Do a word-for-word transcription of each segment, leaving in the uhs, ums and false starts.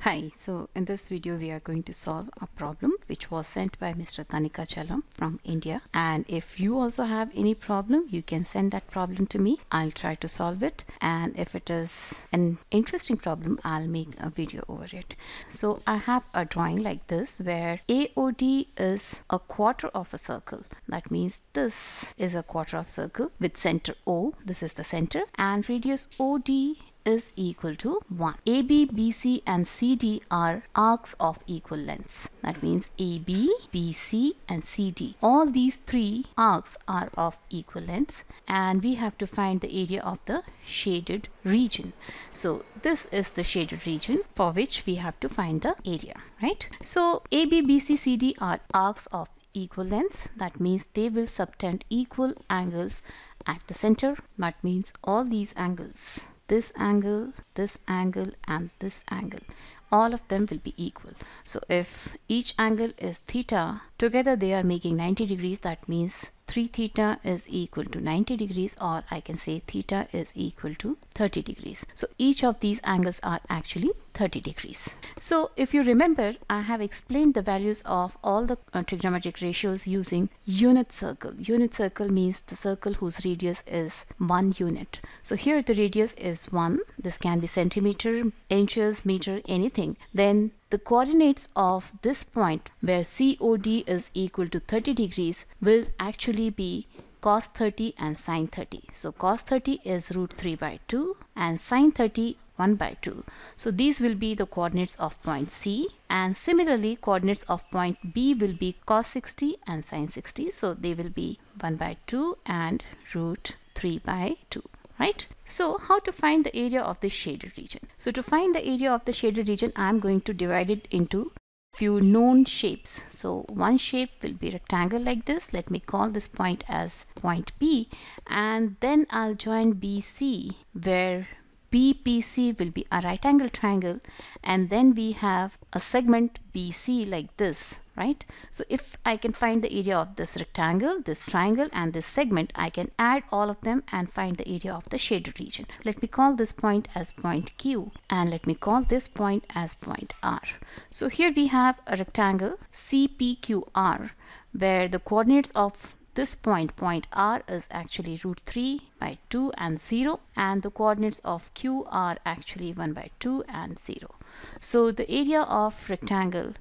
Hi, so in this video we are going to solve a problem which was sent by Mister Tanika Chalam from India, and if you also have any problem you can send that problem to me. I'll try to solve it, and if it is an interesting problem I'll make a video over it. So I have a drawing like this where A O D is a quarter of a circle. That means this is a quarter of circle with center O, this is the center, and radius O D is equal to one. A B, B C and C D are arcs of equal lengths. That means A B, B C and C D. All these three arcs are of equal lengths, and we have to find the area of the shaded region. So this is the shaded region for which we have to find the area, right? So A B, B C, C D are arcs of equal lengths. That means they will subtend equal angles at the center. That means all these angles, this angle, this angle and this angle, all of them will be equal. So if each angle is theta, together they are making ninety degrees. That means three theta is equal to ninety degrees, or I can say theta is equal to thirty degrees. So each of these angles are actually thirty degrees. So if you remember, I have explained the values of all the uh, trigonometric ratios using unit circle. Unit circle means the circle whose radius is one unit. So here the radius is one. This can be centimeter, inches, meter, anything. Then the coordinates of this point where C O D is equal to thirty degrees will actually be cos thirty and sin thirty. So cos thirty is root three by two and sin thirty one by two. So these will be the coordinates of point C, and similarly coordinates of point B will be cos sixty and sin sixty. So they will be one by two and root three by two. Right? So how to find the area of the shaded region? So to find the area of the shaded region, I'm going to divide it into few known shapes. So one shape will be rectangle like this. Let me call this point as point B, and then I'll join B C where B P C will be a right angle triangle, and then we have a segment B C like this, right? So if I can find the area of this rectangle, this triangle and this segment, I can add all of them and find the area of the shaded region. Let me call this point as point Q, and let me call this point as point R. So here we have a rectangle C P Q R where the coordinates of this point, point R, is actually root three by two and zero, and the coordinates of Q are actually one by two and zero. So the area of rectangle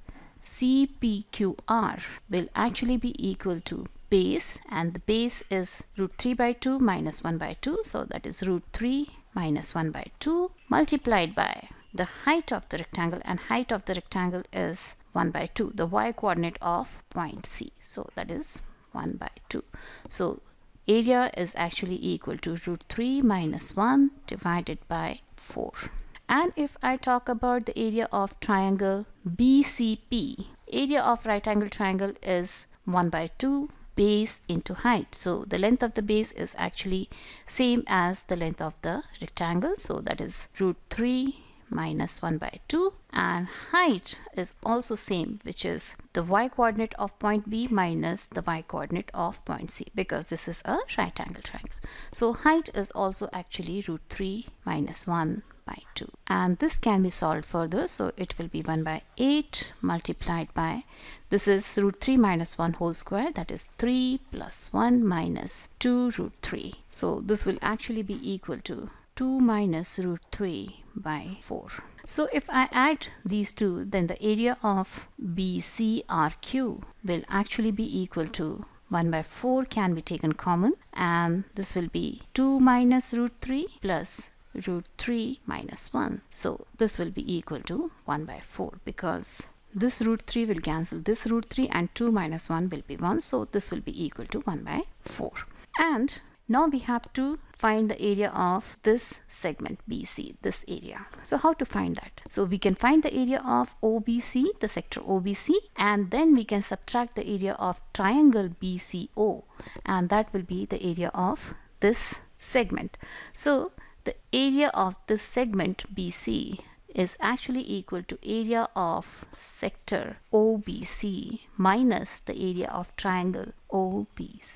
C P Q R will actually be equal to base, and the base is root three by two minus one by two, so that is root three minus one by two multiplied by the height of the rectangle, and height of the rectangle is one by two, the y coordinate of point C, so that is one by two. So area is actually equal to root three minus one divided by four. And if I talk about the area of triangle B C P, area of right angle triangle is one by two base into height. So the length of the base is actually same as the length of the rectangle, so that is root three minus one by two, and height is also same, which is the y coordinate of point B minus the y coordinate of point C, because this is a right angle triangle. So height is also actually root three minus one by two, and this can be solved further. So it will be one by eight multiplied by, this is root three minus one whole square, that is three plus one minus two root three. So this will actually be equal to two minus root three by four. So if I add these two, then the area of B C R Q will actually be equal to one by four can be taken common, and this will be two minus root three plus root three minus one. So this will be equal to one by four, because this root three will cancel this root three and two minus one will be one. So this will be equal to one by four. And now we have to find the area of this segment B C, this area. So how to find that? So we can find the area of O B C, the sector O B C, and then we can subtract the area of triangle B C O, and that will be the area of this segment. So the area of this segment B C is actually equal to area of sector O B C minus the area of triangle O B C.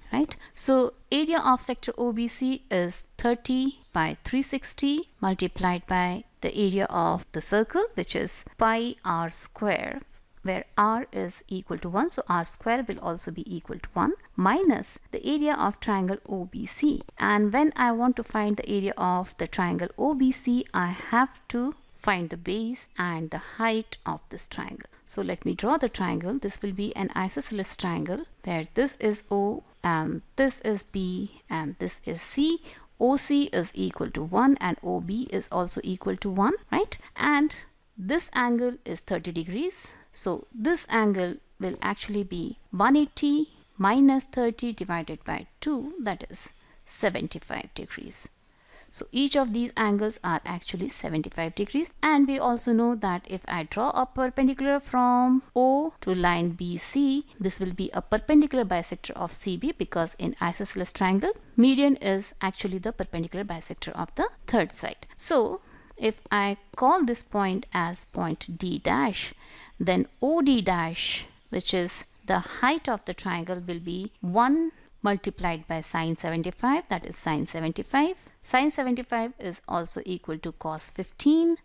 right? So area of sector O B C is thirty by three sixty multiplied by the area of the circle, which is pi r square, where r is equal to one, so r square will also be equal to one, minus the area of triangle O B C. And when I want to find the area of the triangle O B C, I have to find the base and the height of this triangle. So let me draw the triangle. This will be an isosceles triangle where this is O and this is B and this is C. O C is equal to one and O B is also equal to one, right? And this angle is thirty degrees. So this angle will actually be one hundred eighty minus thirty divided by two, that is seventy-five degrees. So each of these angles are actually seventy-five degrees. And we also know that if I draw a perpendicular from O to line B C, this will be a perpendicular bisector of C B, because in isosceles triangle, median is actually the perpendicular bisector of the third side. So if I call this point as point D dash, then O D dash, which is the height of the triangle, will be one multiplied by sine seventy-five, that is sine seventy-five. Sine seventy-five is also equal to cos fifteen,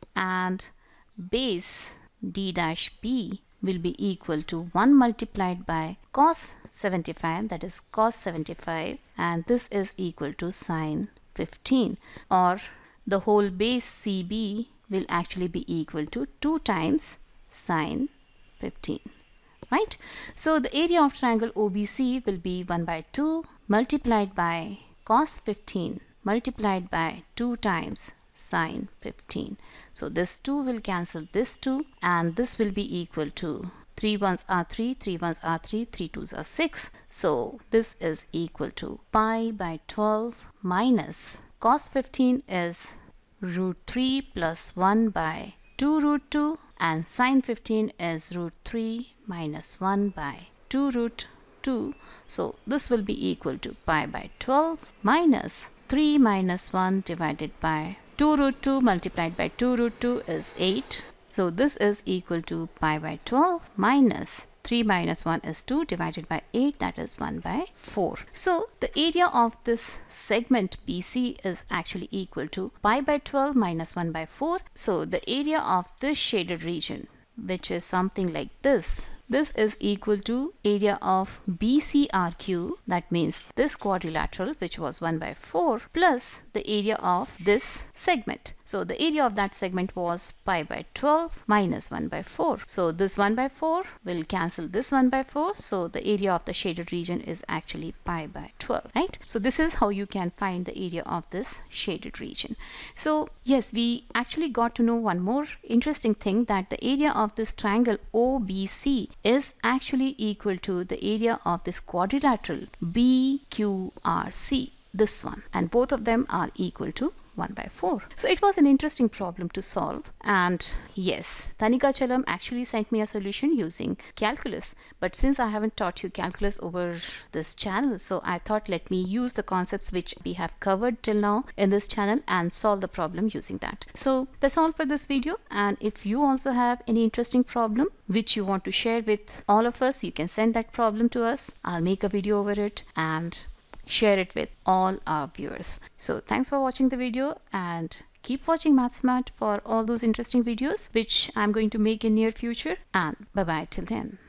and base D dash B will be equal to one multiplied by cos seventy-five, that is cos seventy-five, and this is equal to sine fifteen, or the whole base C B will actually be equal to two times sine fifteen, right? So the area of triangle O B C will be one by two multiplied by cos fifteen multiplied by two times sine fifteen. So this two will cancel this two, and this will be equal to three ones are three, three ones are three, three twos are six. So this is equal to pi by twelve minus cos fifteen is root three plus one by two root two, and sine fifteen is root three minus one by two root two. So this will be equal to pi by twelve minus three minus one divided by two root two multiplied by two root two is eight. So this is equal to pi by twelve minus three minus one is two divided by eight, that is one by four. So the area of this segment B C is actually equal to pi by twelve minus one by four. So the area of this shaded region, which is something like this, this is equal to area of B C R Q, that means this quadrilateral, which was one by four, plus the area of this segment. So the area of that segment was pi by twelve minus one by four. So this one by four will cancel this one by four. So the area of the shaded region is actually pi by twelve, right? So this is how you can find the area of this shaded region. So yes, we actually got to know one more interesting thing, that the area of this triangle O B C is actually equal to the area of this quadrilateral B Q R C, this one, and both of them are equal to one by four. So it was an interesting problem to solve, and yes, Tanika Chalam actually sent me a solution using calculus, but since I haven't taught you calculus over this channel, so I thought let me use the concepts which we have covered till now in this channel and solve the problem using that. So that's all for this video, and if you also have any interesting problem which you want to share with all of us, you can send that problem to us. I'll make a video over it and share it with all our viewers. So thanks for watching the video, and keep watching MathSmart for all those interesting videos which I'm going to make in near future, and bye bye till then.